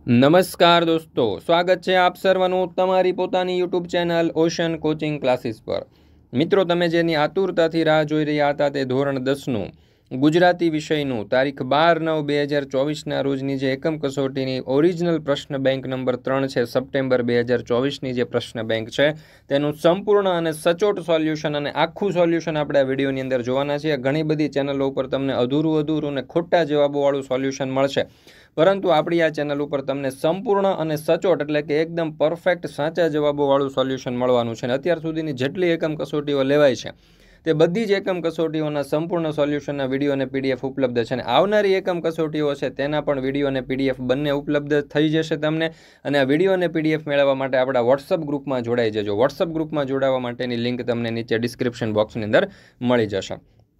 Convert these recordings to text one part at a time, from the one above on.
નમસ્કાર દોસ્તો, સ્વાગત છે આપ સર્વનું તમારી પોતાની YouTube channel Ocean coaching classes પર। મિત્રો, તમે જેની આતુરતાથી રાહ જોઈ રહ્યા હતા તે ધોરણ 10નું ગુજરાતી વિષયનું તારીખ 12/9/2024ના રોજની જે એકમ કસોટીની ઓરિજિનલ પ્રશ્ન બેંક નંબર 3 છે, સપ્ટેમ્બર 2024ની જે પ્રશ્ન બેંક છે તેનું સંપૂર્ણ અને સચોટ સોલ્યુશન અને આખું સોલ્યુશન આપણે આ વિડીયોની અંદર જોવાના છીએ। ઘણી બધી ચેનલો ઉપર તમને અધૂરું અને ખોટા જવાબોવાળું સોલ્યુશન મળશે, પરંતુ આપણી આ ચેનલ ઉપર તમને સંપૂર્ણ અને સચોટ એટલે કે એકદમ પરફેક્ટ સાચા જવાબોવાળું સોલ્યુશન મળવાનું છે। અને અત્યાર સુધીની જેટલી એકમ કસોટીઓ લેવાય છે તે બધી જ એકમ કસોટીઓના સંપૂર્ણ સોલ્યુશનના વિડીયો અને પીડીએફ ઉપલબ્ધ છે। અને આવનારી એકમ કસોટીઓ છે તેના પણ વિડીયો અને પીડીએફ બંને ઉપલબ્ધ થઈ જશે તમને। અને આ વિડીયો અને પીડીએફ મેળવવા માટે આપણા વોટ્સઅપ ગ્રુપમાં જોડાઈ જજો। વોટ્સઅપ ગ્રુપમાં જોડાવા માટેની લિંક તમને નીચે ડિસ્ક્રિપ્શન બોક્સની અંદર મળી જશે।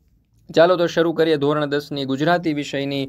ચાલો તો શરૂ કરીએ ધોરણ 10ની ગુજરાતી વિષયની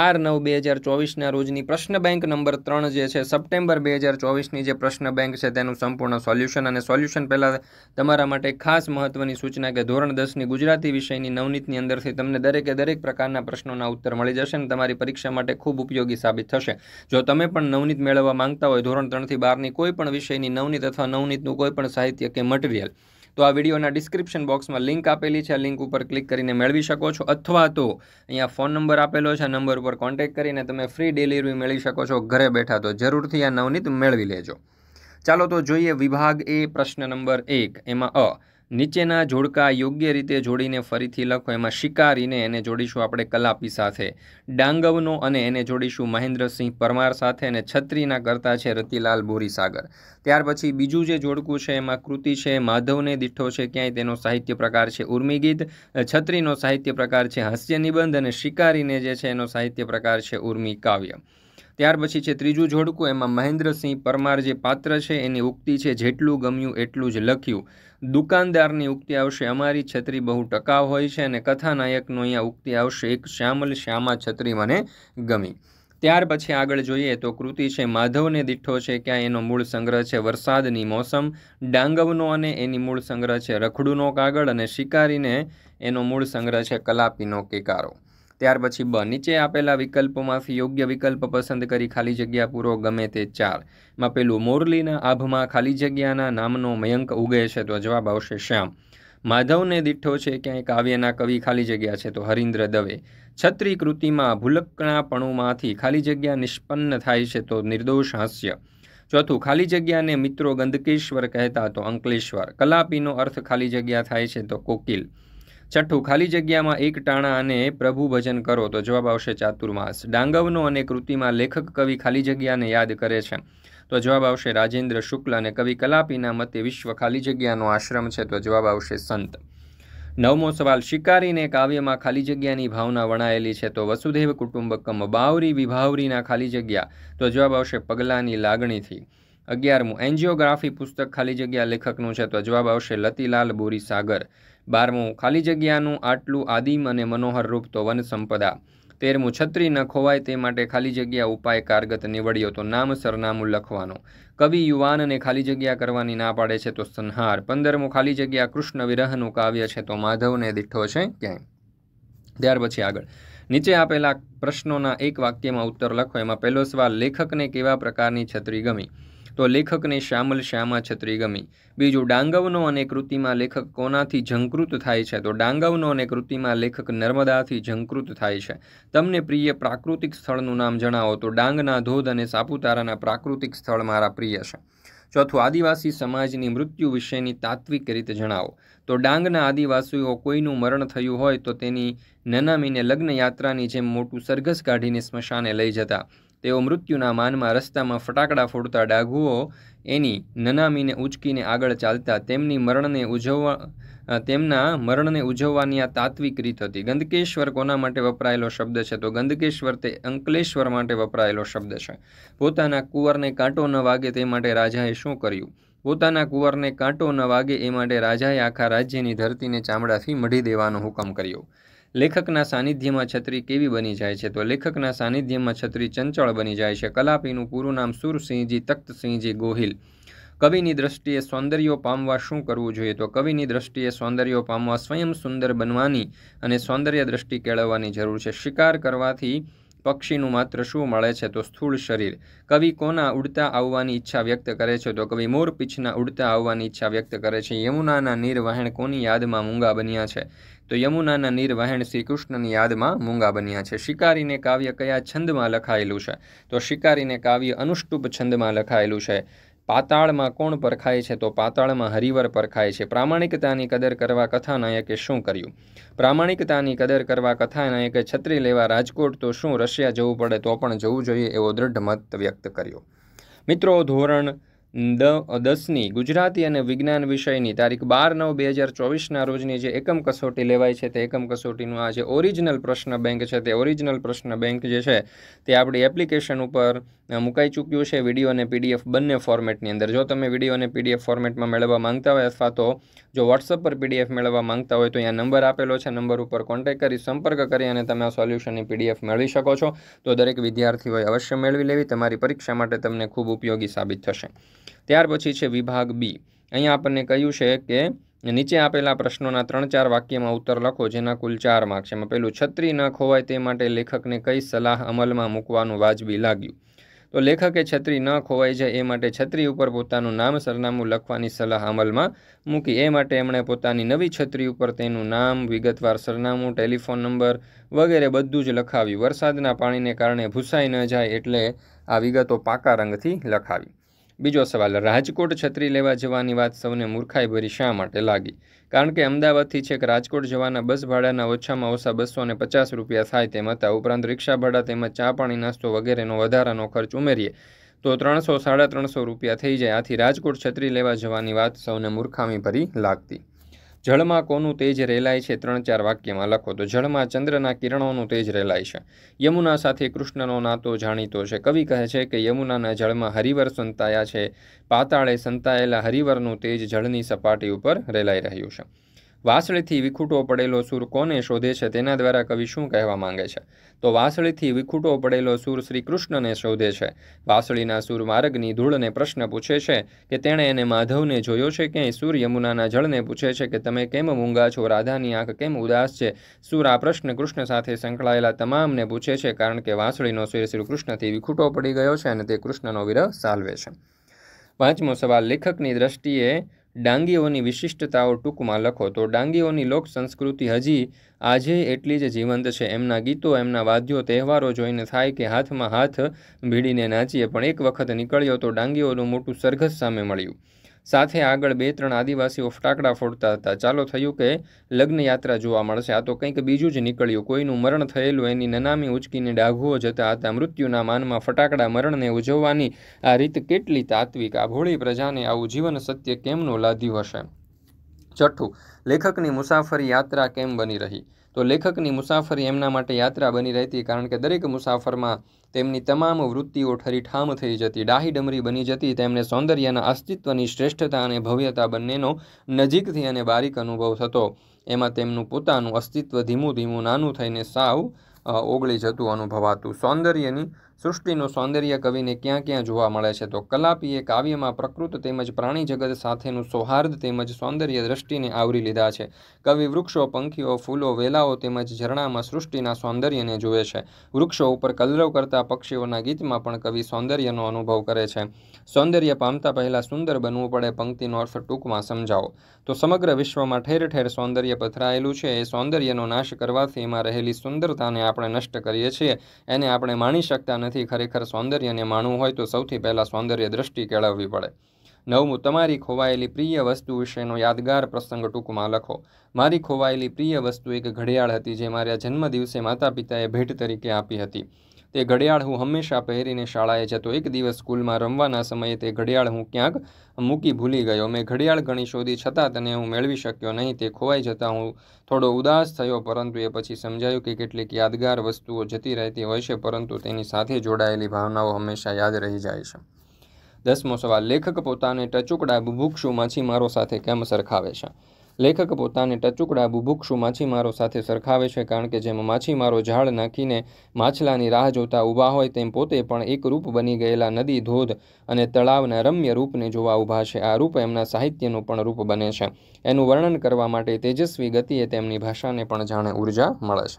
12/9/2024ના રોજની પ્રશ્ન બેંક નંબર 3 જે છે સપ્ટેમ્બર 2024ની જે પ્રશ્ન બેંક છે તેનું સંપૂર્ણ સોલ્યુશન। અને સોલ્યુશન પહેલાં તમારા માટે ખાસ મહત્વની સૂચના કે ધોરણ 10ની ગુજરાતી વિષયની નવનીતની અંદરથી તમને દરેક પ્રકારના પ્રશ્નોના ઉત્તર મળી જશે અને તમારી પરીક્ષા માટે ખૂબ ઉપયોગી સાબિત થશે। જો તમે પણ નવનીત મેળવવા માંગતા હોય ધોરણ 3થી 12ની કોઈ પણ વિષયની નવનીત અથવા નવનીતનું કોઈ પણ સાહિત્ય કે મટીરિયલ, તો આ વિડીયોના ડિસ્ક્રિપ્શન બોક્સમાં લિંક આપેલી છે, આ લિંક ઉપર ક્લિક કરીને મેળવી શકો છો, અથવા તો અહીંયા ફોન નંબર આપેલો છે, આ નંબર ઉપર કોન્ટેક્ટ કરીને તમે ફ્રી ડિલિવરી મેળવી શકો છો ઘરે બેઠા। તો જરૂરથી આ નવનીત મેળવી લેજો। ચાલો તો જોઈએ વિભાગ એ પ્રશ્ન નંબર 1। એમાં નીચેના જોડકા યોગ્ય રીતે જોડીને ફરીથી લખો। એમાં શિકારીને એને જોડીશું આપણે કલાપી સાથે, ડાંગવનો અને એને જોડીશું મહેન્દ્રસિંહ પરમાર સાથે, અને છત્રીના કરતા છે રતિલાલ બોરીસાગર। ત્યાર પછી બીજું જે જોડકું છે એમાં કૃતિ છે માધવને દીઠો છે ક્યાંય, તેનો સાહિત્ય પ્રકાર છે ઉર્મિગીત, છત્રીનો સાહિત્ય પ્રકાર છે હાસ્ય નિબંધ, અને શિકારીને જે છે એનો સાહિત્ય પ્રકાર છે ઉર્મિ કાવ્ય। ત્યાર પછી છે ત્રીજું જોડકું, એમાં મહેન્દ્રસિંહ પરમાર જે પાત્ર છે એની ઉક્તિ છે જેટલું ગમ્યું એટલું જ લખ્યું। દુકાનદારની ઉક્તિ આવશે અમારી છત્રી બહુ ટકાઉ હોય છે, અને કથાનાયકનો અહીંયા ઉક્તિ આવશે એક શ્યામલ શ્યામા છત્રી મને ગમી। ત્યાર પછી આગળ જોઈએ તો કૃતિ છે માધવને દીઠો છે ક્યાં, એનો મૂળ સંગ્રહ છે વરસાદની મોસમ, ડાંગવનો અને એની મૂળ સંગ્રહ છે રખડુનો કાગળ, અને શિકારીને એનો મૂળ સંગ્રહ છે કલાપીનો કેકારો। ત્યાર પછી નીચે આપેલા વિકલ્પોમાંથી યોગ્ય વિકલ્પ પસંદ કરી ખાલી જગ્યા પૂરો, ગમે તે 4 માં પેલું મોરલીના આભમાં ખાલી જગ્યાના નામનો મયંક ઉગે છે, તો જવાબ આવશે શ્યામ। માધવને દીઠો છે ક્યાંય કાવ્યના કવિ ખાલી જગ્યા છે તો હરીન્દ્ર દવે। છત્રી કૃતિમાં ભૂલકણાપણુમાંથી ખાલી જગ્યા નિષ્પન્ન થાય છે તો નિર્દોષ હાસ્ય। ચોથું, ખાલી જગ્યાને મિત્રો ગંદકેશ્વર કહેતા તો અંકલેશ્વર। કલાપીનો અર્થ ખાલી જગ્યા થાય છે તો કોકિલ। છઠ્ઠું, ખાલી જગ્યામાં એક ટાણા અને પ્રભુ ભજન કરો તો જવાબ આવશે ચાતુર્માસ। ડાંગવનો અને કૃતિમાં લેખક કવિ ખાલી જગ્યાને યાદ કરે છે તો જવાબ આવશે રાજેન્દ્ર શુક્લ, અને કવિ કલાપીના મતે વિશ્વ ખાલી જગ્યાનો આશ્રમ છે તો જવાબ આવશે સંત। નવમો સવાલ, શિકારીને કાવ્યમાં ખાલી જગ્યાની ભાવના વણાયેલી છે તો વસુધૈવ કુટુંબકમ। બાવરી વિભાવરીના ખાલી જગ્યા તો જવાબ આવશે પગલાની લાગણીથી। 11મું, એન્જિયોગ્રાફી પુસ્તક ખાલી જગ્યા લેખકનું છે તો જવાબ આવશે લતીલાલ બોરીસાગર। 12મું, ખાલી જગ્યાનું આટલું આદિમ અને મનોહર રૂપ તો વન સંપદા। 13મું, છત્રી ન ખોવાય તે માટે ખાલી જગ્યા ઉપાય કારગત નીવડ્યો તો નામ સરનામું લખવાનો। કવિ યુવાનને ખાલી જગ્યા કરવાની ના પાડે છે તો સંહાર। 15મું, ખાલી જગ્યા કૃષ્ણ વિરહનું કાવ્ય છે તો માધવને દીઠો છે ક્યાંય। ત્યાર પછી આગળ નીચે આપેલા પ્રશ્નોના એક વાક્યમાં ઉત્તર લખો। એમાં પહેલો સવાલ, લેખકને કેવા પ્રકારની છત્રી ગમી, તો લેખકને શ્યામલ શ્યામા છત્રી ગમી। બીજું, ડાંગવનો અને કૃતિમાં લેખક કોનાથી ઝંકૃત થાય છે, તો ડાંગવનો અને કૃતિમાં લેખક નર્મદાથી ઝંકૃત થાય છે। તમને પ્રિય પ્રાકૃતિક સ્થળનું નામ જણાવો, તો ડાંગના ધોધ અને સાપુતારાના પ્રાકૃતિક સ્થળ મારા પ્રિય છે। ચોથું, આદિવાસી સમાજની મૃત્યુ વિશેની તાત્વિક રીત જણાવો, તો ડાંગના આદિવાસીઓ કોઈનું મરણ થયું હોય તો તેની નનામીને લગ્ન યાત્રાની જેમ મોટું સરઘસ કાઢીને સ્મશાને લઈ જતા। તેઓ મૃત્યુના માનમાં રસ્તામાં ફટાકડા ફોડતા, ડાઘુઓ એની નનામીને ઉંચકીને આગળ ચાલતા। તેમના મરણને ઉજવવાની આ તાત્વિક રીત હતી। ગંદકેશ્વર કોના માટે વપરાયેલો શબ્દ છે, તો ગંદકેશ્વર તે અંકલેશ્વર માટે વપરાયેલો શબ્દ છે। પોતાના કુંવરને કાંટો ન વાગે તે માટે રાજાએ શું કર્યું, પોતાના કુંવરને કાંટો ન વાગે એ માટે રાજાએ આખા રાજ્યની ધરતીને ચામડાથી મઢી દેવાનો હુકમ કર્યો। લેખકના સાનિધ્યમાં છત્રી કેવી બની જાય છે, તો લેખકના સાનિધ્યમાં છત્રી ચંચળ બની જાય છે। કલાપીનું પૂરું નામ સુરસિંહજી તખ્તસિંહજી ગોહિલ। કવિની દ્રષ્ટિએ સૌંદર્ય પામવા શું કરવું જોઈએ, તો કવિની દ્રષ્ટિએ સૌંદર્ય પામવા સ્વયં સુંદર બનવાની અને સૌંદર્ય દ્રષ્ટિ કેળવવાની જરૂર છે। શિકાર કરવાથી પક્ષીનું માત્ર શું મળે છે? તો સ્થૂળ શરીર. કવિ કોના ઉડતા આવવાની ઈચ્છા વ્યક્ત કરે છે? તો કવિ મોરપીંછના ઉડતા આવવાની ઈચ્છા વ્યક્ત કરે છે. યમુનાના નીર વહેણ કોની યાદમાં મૂંગા બન્યા છે? તો યમુનાના નીર વહેણ શ્રી કૃષ્ણની યાદમાં મૂંગા બન્યા છે. શિકારીને કાવ્ય કયા છંદમાં લખાયેલું છે? તો શિકારીને કાવ્ય અનુષ્ટુપ છંદમાં લખાયેલું છે. પાતાળમાં કોણ પરખાય છે? તો પાતાળમાં હરિવર પરખાય છે. પ્રામાણિકતાની કદર કરવા કથાનાયકે શું કર્યું? પ્રામાણિકતાની કદર કરવા કથાનાયકે છત્રી લેવા રાજકોટ તો શું રશિયા જવું પડે તો પણ જવું જોઈએ એવો દૃઢ મત વ્યક્ત કર્યો. મિત્રો, ધોરણ 10ની ગુજરાતી અને વિજ્ઞાન વિષયની તારીખ 12/9/2024ના રોજની જે એકમ કસોટી લેવાય છે તે એકમ કસોટીનું આ જે ઓરિજિનલ પ્રશ્ન બેંક છે તે ઓરિજિનલ પ્રશ્ન બેંક જે છે તે આપણી એપ્લિકેશન ઉપર મુકાઈ ચૂક્યું છે, વિડીયો અને પીડીએફ બંને ફોર્મેટની અંદર. જો તમે વિડીયો અને પીડીએફ ફોર્મેટમાં મેળવવા માંગતા હોય અથવા તો જો વોટ્સઅપ પર પીડીએફ મેળવવા માંગતા હોય તો અહીંયા નંબર આપેલો છે, નંબર ઉપર કોન્ટેક્ટ કરી સંપર્ક કરી અને તમે આ સોલ્યુશનની પીડીએફ મેળવી શકો છો. તો દરેક વિદ્યાર્થીઓએ અવશ્ય મેળવી લેવી, તમારી પરીક્ષા માટે તમને ખૂબ ઉપયોગી સાબિત થશે. ત્યાર પછી છે વિભાગ બી. અહીંયા આપણને કહ્યું છે કે નીચે આપેલા પ્રશ્નોના 3-4 વાક્યમાં ઉત્તર લખો જેના કુલ 4 માર્ક્સ. એમાં પહેલું, છત્રી ન ખોવાય તે માટે લેખકને કઈ સલાહ અમલમાં મૂકવાનું વાજબી લાગ્યું? તો લેખકે છત્રી ન ખોવાઈ જાય એ માટે છત્રી ઉપર પોતાનું નામ સરનામું લખવાની સલાહ અમલમાં મૂકી. એ માટે એમણે પોતાની નવી છત્રી ઉપર તેનું નામ, વિગતવાર સરનામું, ટેલિફોન નંબર વગેરે બધું જ લખાવ્યું. વરસાદના પાણીને કારણે ભૂસાઈ ન જાય એટલે આ વિગતો પાકા રંગથી લખાવી. બીજો સવાલ, રાજકોટ છત્રી લેવા જવાની વાત સૌને મૂર્ખાઈભરી શા માટે લાગી? કારણ કે અમદાવાદથી છેક રાજકોટ જવાના બસ ભાડાના ઓછામાં ઓછા 250 રૂપિયા થાય તેમ હતા. ઉપરાંત રિક્ષા ભાડા તેમજ ચા પાણી નાસ્તો વગેરેનો વધારાનો ખર્ચ ઉમેરીએ તો 300-350 રૂપિયા થઈ જાય. આથી રાજકોટ છત્રી લેવા જવાની વાત સૌને મૂર્ખામી ભરી લાગતી. જળમાં કોનું તેજ રેલાય છે? 3-4 વાક્યમાં લખો. તો જળમાં ચંદ્રના કિરણોનું તેજ રેલાય છે. યમુના સાથે કૃષ્ણનો નાતો જાણીતો છે. કવિ કહે છે કે યમુનાના જળમાં હરિવર સંતાયા છે. પાતાળે સંતાયેલા હરિવરનું તેજ જળની સપાટી ઉપર રેલાઈ રહ્યું છે. વાંસળીથી વિખૂટો પડેલો સૂર કોને શોધે છે? તેના દ્વારા કવિ શું કહેવા માંગે છે? તો વાંસળીથી વિખૂટો પડેલો સૂર શ્રી કૃષ્ણને શોધે છે. વાંસળીના સૂર માર્ગની ધૂળને પ્રશ્ન પૂછે છે કે તેણે એને માધવને જોયો છે ક્યાંય? સૂર યમુનાના જળને પૂછે છે કે તમે કેમ મૂંગા છો? રાધાની આંખ કેમ ઉદાસ છે? સૂર આ પ્રશ્ન કૃષ્ણ સાથે સંકળાયેલા તમામને પૂછે છે કારણ કે વાંસળીનો સૂર શ્રી કૃષ્ણથી વિખૂટો પડી ગયો છે અને તે કૃષ્ણનો વિરહ સાલ્વે છે. પાંચમો સવાલ, લેખકની દ્રષ્ટિએ ડાંગીઓની વિશિષ્ટતાઓ ટૂંકમાં લખો. તો ડાંગીઓની લોક સંસ્કૃતિ હજી આજે એટલી જ જીવંત છે. એમના ગીતો, એમના વાદ્યો, તહેવારો જોઈને થાય કે હાથમાં હાથ ભીડીને નાચીએ. પણ એક વખત નીકળ્યો તો ડાંગીઓનું મોટું સરઘસ સામે મળ્યું. સાથે આગળ 2-3 આદિવાસીઓ ફટાકડા ફોડતા હતા. ચાલો થયું કે લગ્ન યાત્રા જોવા મળશે. આ તો કંઈક બીજું જ નીકળ્યું. કોઈનું મરણ થયેલું, એની નનામી ઉચકીને ડાઘુઓ જતા હતા. મૃત્યુના માનમાં ફટાકડા મરણને ઉજવવાની આ રીત કેટલી તાત્વિક! આ ભોળી પ્રજાને આવું જીવન સત્ય કેમનું લાદ્યું હશે? છઠ્ઠું, લેખકની મુસાફરી યાત્રા કેમ બની રહી? તો લેખકની મુસાફરી એમના માટે યાત્રા બની રહેતી કારણ કે દરેક મુસાફરમાં તેમની તમામ વૃત્તિઓ ઠરીઠામ થઈ જતી, ડાહી ડમરી બની જતી. તેમને સૌંદર્યના અસ્તિત્વની શ્રેષ્ઠતા અને ભવ્યતા બંનેનો નજીકથી અને બારીક અનુભવ થતો. એમાં તેમનું પોતાનું અસ્તિત્વ ધીમું ધીમું નાનું થઈને સાવ ઓગળી જતું અનુભવાતું. સૌંદર્યની સૃષ્ટિનું સૌંદર્ય કવિને ક્યાં ક્યાં જોવા મળે છે? તો કલાપીએ કાવ્યમાં પ્રકૃત તેમજ પ્રાણી જગત સાથેનું સૌહાર્દ તેમજ સૌંદર્ય દ્રષ્ટિને આવરી લીધા છે. કવિ વૃક્ષો, પંખીઓ, ફૂલો, વેલાઓ તેમજ ઝરણામાં સૃષ્ટિના સૌંદર્યને જુએ છે. વૃક્ષો ઉપર કલરવ કરતા પક્ષીઓના ગીતમાં પણ કવિ સૌંદર્યનો અનુભવ કરે છે. સૌંદર્ય પામતા પહેલાં સુંદર બનવું પડે. પંક્તિનો અર્થ ટૂંકમાં સમજાવો. તો સમગ્ર વિશ્વમાં ઠેર ઠેર સૌંદર્ય પથરાયેલું છે. એ સૌંદર્યનો નાશ કરવાથી એમાં રહેલી સુંદરતાને આપણે નષ્ટ કરીએ છીએ. એને આપણે માણી શકતા નથી. ખરેખર સૌંદર્યને માણવું હોય તો સૌથી પહેલાં સૌંદર્ય દ્રષ્ટિ કેળવવી પડે. નવમું, તમારી ખોવાયેલી પ્રિય વસ્તુ વિશેનો યાદગાર પ્રસંગ ટૂંકમાં લખો. મારી ખોવાયેલી પ્રિય વસ્તુ એક ઘડિયાળ હતી જે મારા જન્મદિવસે માતા પિતાએ ભેટ તરીકે આપી હતી. તે ઘડિયાળ હું હંમેશા પહેરીને શાળાએ જતો. એક દિવસ સ્કૂલમાં રમવાના સમયે તે ઘડિયાળ હું ક્યાંક મૂકી ભૂલી ગયો. મેં ઘડિયાળ ઘણી શોધી છતાં તેને હું મેળવી શક્યો નહીં. તે ખોવાઈ જતાં હું થોડો ઉદાસ થયો, પરંતુ એ પછી સમજાયું કે કેટલીક યાદગાર વસ્તુઓ જતી રહેતી હોય છે પરંતુ તેની સાથે જોડાયેલી ભાવનાઓ હંમેશા યાદ રહી જાય છે. 10મો સવાલ, લેખક પોતાને ટચુકડા બુભુક્ષુ માછીમારો સાથે કેમ સરખાવે છે? લેખક પોતાને ટચુકડા બુભુક્ષુ માછીમારો સાથે સરખાવે છે કારણ કે જેમ માછીમારો ઝાડ નાખીને માછલાની રાહ જોતા ઊભા હોય તેમ પોતે પણ એક રૂપ બની ગયેલા નદી, ધોધ અને તળાવના રમ્ય રૂપને જોવા ઊભા છે. આ રૂપ એમના સાહિત્યનું પણ રૂપ બને છે. એનું વર્ણન કરવા માટે તેજસ્વી ગતિએ તેમની ભાષાને પણ જાણે ઉર્જા મળે છે.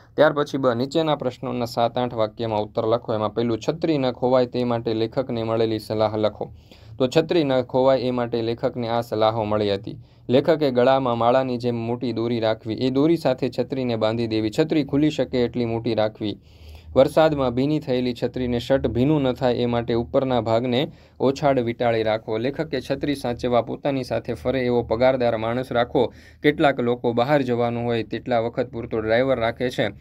ત્યાર પછી નીચેના પ્રશ્નોના 7-8 વાક્યમાં ઉત્તર લખો. એમાં પહેલું, છત્રી ન ખોવાય તે માટે લેખકને મળેલી સલાહ લખો. તો છત્રી ન ખોવાય એ માટે લેખકને આ સલાહો મળી હતી. લેખકે ગળામાં માળાની જેમ મોટી દોરી રાખવી, એ દોરી સાથે છત્રીને બાંધી દેવી, છત્રી ખુલી શકે એટલી મોટી રાખવી, વરસાદમાં ભીની થયેલી છત્રીને શટ ભીનું ન થાય એ માટે ઉપરના ભાગને ઓછાડ વીંટાળી રાખવો. લેખકે છત્રી સાચવવા પોતાની સાથે ફરે એવો પગારદાર માણસ રાખવો. કેટલાક લોકો બહાર જવાનું હોય તેટલા વખત પૂરતો ડ્રાઈવર રાખે છે,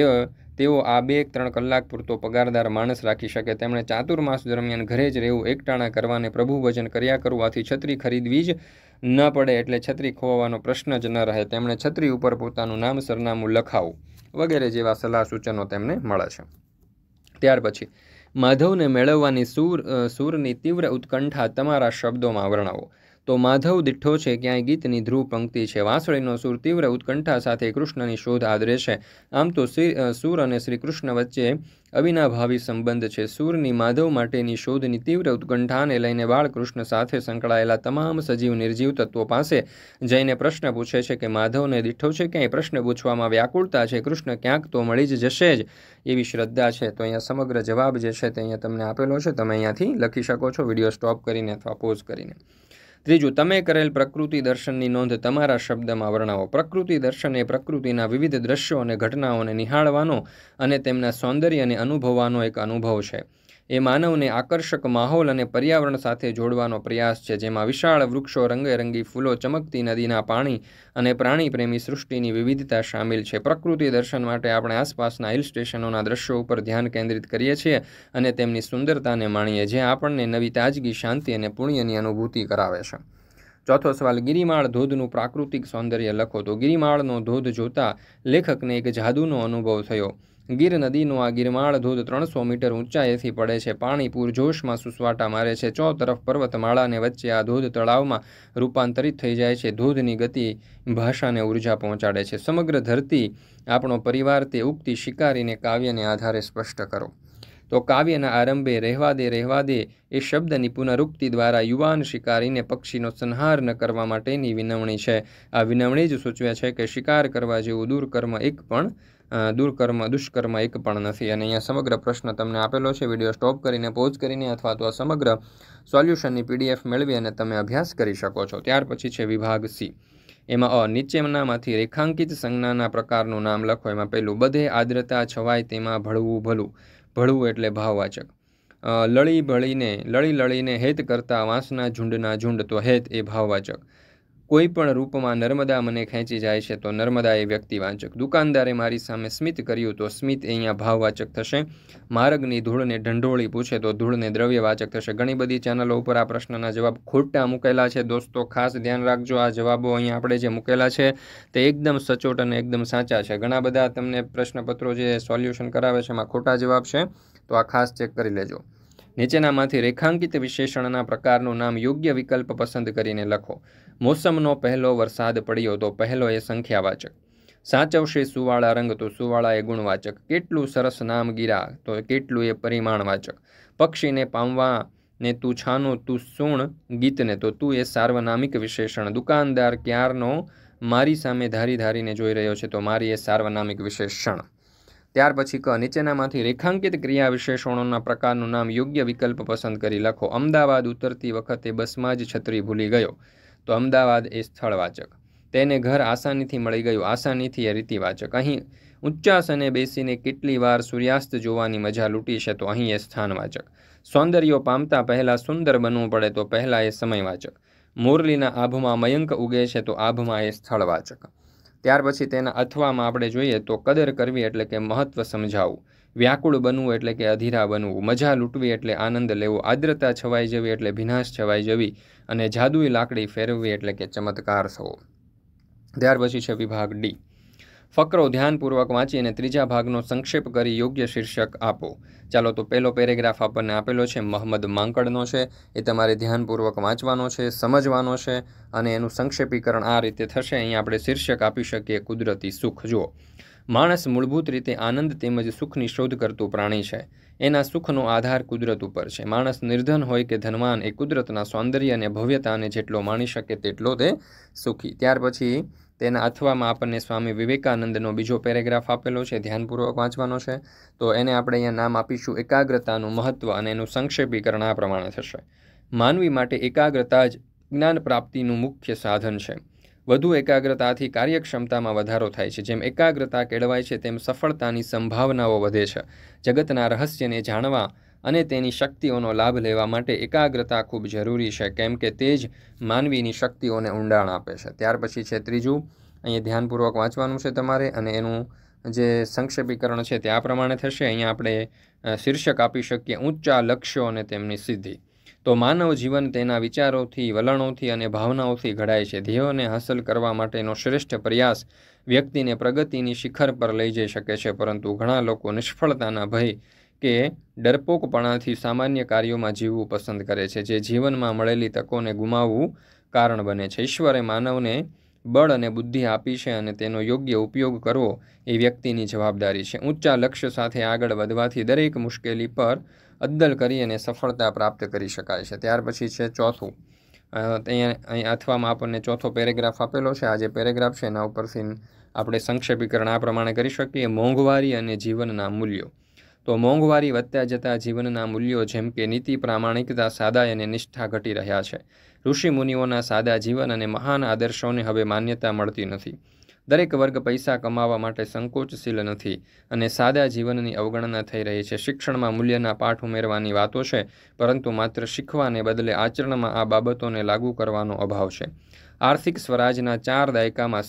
તેઓ આ 2-3 કલાક પૂરતો પગારદાર માણસ રાખી શકે. તેમણે ચાતુર્માસ દરમિયાન ઘરે જ રહેવું, એકટાણા કરવાને પ્રભુ ભજન કર્યા કરવાથી છત્રી ખરીદવી જ ન પડે, એટલે છત્રી ખોવાનો પ્રશ્ન જ ન રહે. તેમણે છત્રી ઉપર પોતાનું નામ સરનામું લખાવું વગેરે જેવા સલાહ સૂચનો તેમને મળે છે. ત્યાર પછી, માધવને મેળવવાની સૂરની તીવ્ર ઉત્કંઠા તમારા શબ્દોમાં વર્ણવો. તો માધવ દીઠો છે ક્યાંય ગીતની ધ્રુવ પંક્તિ છે. વાંસળીનો સૂર તીવ્ર ઉત્કંઠા સાથે કૃષ્ણની શોધ આદરે છે. આમ તો સૂર અને શ્રી કૃષ્ણ વચ્ચે અવિનાભાવી સંબંધ છે. સૂરની માધવ માટેની શોધની તીવ્ર ઉત્કંઠાને લઈને બાળકૃષ્ણ સાથે સંકળાયેલા તમામ સજીવ નિર્જીવ તત્વો પાસે જઈને પ્રશ્ન પૂછે છે કે માધવને દીઠો છે ક્યાંય. પ્રશ્ન પૂછવામાં વ્યાકુળતા છે. કૃષ્ણ ક્યાંક તો મળી જ જશે જ એવી શ્રદ્ધા છે. તો અહીંયા સમગ્ર જવાબ જે છે તે અહીંયા તમને આપેલો છે. તમે અહીંયાથી લખી શકો છો વિડીયો સ્ટોપ કરીને અથવા પોઝ કરીને. ત્રીજું, તમે કરેલ પ્રકૃતિ દર્શનની નોંધ તમારા શબ્દમાં વર્ણવો. પ્રકૃતિ દર્શન એ પ્રકૃતિના વિવિધ દ્રશ્યો અને ઘટનાઓને નિહાળવાનો અને તેમના સૌંદર્યને અનુભવવાનો એક અનુભવ છે. એ માનવને આકર્ષક માહોલ અને પર્યાવરણ સાથે જોડવાનો પ્રયાસ છે, જેમાં વિશાળ વૃક્ષો, રંગેરંગી ફૂલો, ચમકતી નદીના પાણી અને પ્રાણી પ્રેમી સૃષ્ટિની વિવિધતા સામેલ છે. પ્રકૃતિ દર્શન માટે આપણે આસપાસના હિલ સ્ટેશનોના દ્રશ્યો ઉપર ધ્યાન કેન્દ્રિત કરીએ છીએ અને તેમની સુંદરતાને માણીએ, જે આપણને નવી તાજગી, શાંતિ અને પુણ્યની અનુભૂતિ કરાવે છે. ચોથો સવાલ, ગિરિમાળ ધોધનું પ્રાકૃતિક સૌંદર્ય લખો. તો ગિરિમાળનો ધોધ જોતા લેખકને એક જાદુનો અનુભવ થયો. ગીર નદીનો આ ગિરમાળ ધોધ 300 મીટર ઊંચાઈથી પડે છે. પાણી પૂરજોશમાં સુસવાટા મારે છે. ચોતરફ પર્વતમાળાને વચ્ચે આ ધોધ તળાવમાં રૂપાંતરિત થઈ જાય છે. ધોધની ગતિ ભાષાને ઉર્જા પહોંચાડે છે. સમગ્ર ધરતી આપણો પરિવાર, તે ઉક્તિ શિકારીને કાવ્યને આધારે સ્પષ્ટ કરો. તો કાવ્યના આરંભે રહેવા દે એ શબ્દની પુનરુક્તિ દ્વારા યુવાન શિકારીને પક્ષીનો સંહાર ન કરવા માટેની વિનવણી છે. આ વિનવણી જ સૂચવે છે કે શિકાર કરવા જેવું દુષ્કર્મ એક પણ નથી. અને અહીંયા સમગ્ર પ્રશ્ન તમને આપેલો છે. વિડીયો સ્ટોપ કરીને, પોઝ કરીને અથવા તો આ સમગ્ર સોલ્યુશનની PDF મેળવી અને તમે અભ્યાસ કરી શકો છો. ત્યાર પછી છે વિભાગ C. એમાં નીચેનામાંથી રેખાંકિત સંજ્ઞાના પ્રકારનું નામ લખો. એમાં પહેલું, બધે આદ્રતા છવાય તેમાં ભળવું ભલું. ભળવું એટલે ભાવવાચક. લળી લળીને હેત કરતા વાંસના ઝુંડના ઝુંડ. તો હેત એ ભાવવાચક. કોઈ પણ રૂપમાં નર્મદા મને ખેંચી જાય છે. તો નર્મદા એ વ્યક્તિવાચક. દુકાનદારે મારી સામે સ્મિત કર્યું. તો સ્મિત એ અહીંયા ભાવવાચક થશે. માર્ગની ધૂળને ઢંઢોળી પૂછે. તો ધૂળને દ્રવ્યવાચક થશે. ઘણી બધી ચેનલો ઉપર આ પ્રશ્નના જવાબ ખોટા મૂકેલા છે. દોસ્તો ખાસ ધ્યાન રાખજો. આ જવાબો અહીંયા આપણે જે મૂકેલા છે તે એકદમ સચોટ અને એકદમ સાચા છે. ઘણા બધા તમને પ્રશ્નપત્રો જે સોલ્યુશન કરાવે છે એમાં ખોટા જવાબ છે, તો આ ખાસ ચેક કરી લેજો. નીચેનામાંથી રેખાંકિત વિશેષણના પ્રકારનું નામ યોગ્ય વિકલ્પ પસંદ કરીને લખો. મોસમનો પહેલો વરસાદ પડ્યો. તો પહેલો એ સંખ્યાવાચક. સાચવશે સુવાળા રંગ. તો સુવાળા એ ગુણવાચક. કેટલું સરસ નામ ગીરા. તો કેટલું એ પરિમાણવાચક. પક્ષીને પામવા ને તું છાનો તું સુણ ગીતને. તો તું એ સાર્વનામિક વિશેષણ. દુકાનદાર ક્યારનો મારી સામે ધારીને જોઈ રહ્યો છે. તો મારી એ સાર્વનામિક વિશેષણ. ત્યાર પછી નીચેનામાંથી રેખાંકિત ક્રિયા વિશેષણોના પ્રકારનું નામ યોગ્ય વિકલ્પ પસંદ કરી લખો. અમદાવાદ ઉતરતી વખતે બસમાં જ છત્રી ભૂલી ગયો. તો અમદાવાદ એ સ્થળવાચક. તેને ઘર આસાનીથી મળી ગયું. આસાનીથી એ રીતિવાચક. અહીં ઉચ્ચાસને બેસીને કેટલી વાર સૂર્યાસ્ત જોવાની મજા લૂંટી છે. તો અહીં એ સ્થાનવાચક. સૌંદર્યો પામતા પહેલાં સુંદર બનવું પડે. તો પહેલાં એ સમયવાચક. મોરલીના આભમાં મયંક ઉગે છે. તો આભમાં એ સ્થળવાચક. ત્યાર પછી તેના અથવામાં આપણે જોઈએ તો કદર કરવી એટલે કે મહત્વ સમજાવવું. વ્યાકુળ બનવું એટલે કે અધીરા બનવું. મજા લૂંટવી એટલે આનંદ લેવો. આદ્રતા છવાઈ જવી એટલે ભીનાશ છવાઈ જવી. અને જાદુઈ લાકડી ફેરવવી એટલે કે ચમત્કાર થવો. ત્યાર પછી છે વિભાગ D. ફકરો ધ્યાનપૂર્વક વાંચી અને ત્રીજા ભાગનો સંક્ષેપ કરી યોગ્ય શીર્ષક આપો. ચાલો, તો પહેલો પેરેગ્રાફ આપણને આપેલો છે મહમદ માંકડનો છે. એ તમારે ધ્યાનપૂર્વક વાંચવાનો છે, સમજવાનો છે અને એનું સંક્ષેપીકરણ આ રીતે થશે. અહીંયા આપણે શીર્ષક આપી શકીએ કુદરતી સુખ. જુઓ, માણસ મૂળભૂત રીતે આનંદ તેમજ સુખની શોધ કરતું પ્રાણી છે. એના સુખનો આધાર કુદરત ઉપર છે. માણસ નિર્ધન હોય કે ધનવાન, એ કુદરતના સૌંદર્ય અને ભવ્યતાને જેટલો માણી શકે તેટલો તે સુખી. ત્યાર પછી તેના અથવામાં આપણને સ્વામી વિવેકાનંદનો બીજો પેરેગ્રાફ આપેલો છે, ધ્યાનપૂર્વક વાંચવાનો છે. તો એને આપણે અહીંયા નામ આપીશું એકાગ્રતાનું મહત્ત્વ, અને એનું સંક્ષેપીકરણ આ પ્રમાણે થશે. માનવી માટે એકાગ્રતા જ જ્ઞાન પ્રાપ્તિનું મુખ્ય સાધન છે. વધુ એકાગ્રતાથી કાર્યક્ષમતામાં વધારો થાય છે. જેમ એકાગ્રતા કેળવાય છે તેમ સફળતાની સંભાવનાઓ વધે છે. જગતના રહસ્યને જાણવા અને તેની શક્તિઓનો લાભ લેવા માટે એકાગ્રતા ખૂબ જરૂરી છે, કેમ કે તે જ માનવીની શક્તિઓને ઊંડાણ આપે છે. ત્યાર પછી છે ત્રીજું, અહીંયા ધ્યાનપૂર્વક વાંચવાનું છે તમારે, અને એનું જે સંક્ષેપીકરણ છે તે આ પ્રમાણે થશે. અહીંયા આપણે શીર્ષક આપી શકીએ ઊંચા લક્ષ્યો અને તેમની સિદ્ધિ. તો માનવ જીવન તેના વિચારોથી, વલણોથી અને ભાવનાઓથી ઘડાય છે. ધ્યેયોને હાંસલ કરવા માટેનો શ્રેષ્ઠ પ્રયાસ વ્યક્તિને પ્રગતિની શિખર પર લઈ જઈ શકે છે, પરંતુ ઘણા લોકો નિષ્ફળતાના ભય કે ડરપોકપણાથી સામાન્ય કાર્યોમાં જીવવું પસંદ કરે છે, જે જીવનમાં મળેલી તકોને ગુમાવવું કારણ બને છે. ઈશ્વરે માનવને બળ અને બુદ્ધિ આપી છે, અને તેનો યોગ્ય ઉપયોગ કરવો એ વ્યક્તિની જવાબદારી છે. ઊંચા લક્ષ્ય સાથે આગળ વધવાથી દરેક મુશ્કેલી પર અદ્દલ કરી અને સફળતા પ્રાપ્ત કરી શકાય છે. ત્યાર પછી છે ચોથું, અહીં અથવામાં આપણને ચોથો પેરેગ્રાફ આપેલો છે. આ જે પેરેગ્રાફ છે એના ઉપરથી આપણે સંક્ષેપીકરણ આ પ્રમાણે કરી શકીએ. મોંઘવારી અને જીવનના મૂલ્યો. તો મોંઘવારી વધતા જતા જીવનના મૂલ્યો જેમ કે નીતિ, પ્રામાણિકતા, સાદાઈ અને નિષ્ઠા ઘટી રહ્યા છે. ઋષિ મુનિઓના સાદા જીવન અને મહાન આદર્શોને હવે માન્યતા મળતી નથી. દરેક વર્ગ પૈસા કમાવા માટે સંકોચશીલ નથી, અને સાદા જીવનની અવગણના થઈ રહી છે. શિક્ષણમાં મૂલ્યના પાઠ ઉમેરવાની વાતો છે, પરંતુ માત્ર શીખવાને બદલે આચરણમાં આ બાબતોને લાગુ કરવાનો અભાવ છે. આર્થિક સ્વરાજના 4 દાયકામાં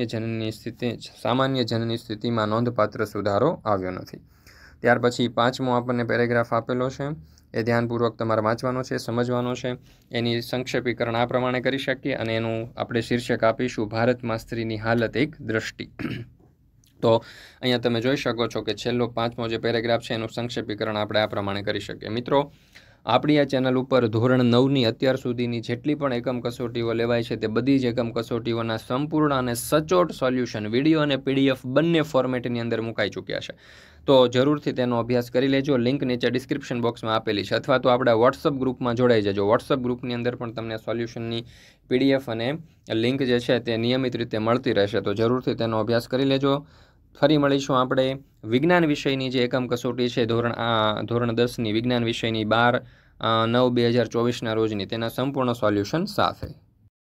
સામાન્ય જનની સ્થિતિમાં નોંધપાત્ર સુધારો આવ્યો નથી. ત્યાર પછી પાંચમો આપણને પેરેગ્રાફ આપેલો છે, એ ધ્યાનપૂર્વક તમારે વાંચવાનો છે, સમજવાનો છે. એની સંક્ષેપીકરણ આ પ્રમાણે કરી શકીએ, અને એનું આપણે શીર્ષક આપીશું ભારતમાં સ્ત્રીની હાલત એક દ્રષ્ટિ. તો અહીંયા તમે જોઈ શકો છો કે છેલ્લો પાંચમો જે પેરેગ્રાફ છે એનું સંક્ષેપીકરણ આપણે આ પ્રમાણે કરી શકીએ. મિત્રો, આપણી આ ચેનલ ઉપર ધોરણ 9ની અત્યાર સુધીની જેટલી પણ એકમ કસોટીઓ લેવાય છે તે બધી જ એકમ કસોટીઓના સંપૂર્ણ અને સચોટ સોલ્યુશન વિડીયો અને PDF બંને ફોર્મેટની અંદર મુકાઈ ચૂક્યા છે. તો જરૂરથી તેનો અભ્યાસ કરી લેજો. લિંક નીચે ડિસ્ક્રિપ્શન બોક્સમાં આપેલી છે, અથવા તો આપણા વોટ્સઅપ ગ્રુપમાં જોડાઈ જજો. વોટ્સઅપ ગ્રુપની અંદર પણ તમને સોલ્યુશનની PDF અને લિંક જે છે તે નિયમિત રીતે મળતી રહેશે, તો જરૂરથી તેનો અભ્યાસ કરી લેજો. ફરી મળીશું આપણે વિજ્ઞાન વિષયની જે એકમ કસોટી છે ધોરણ 10ની વિજ્ઞાન વિષયની 12/9/2024ના રોજની, તેના સંપૂર્ણ સોલ્યુશન સાથે.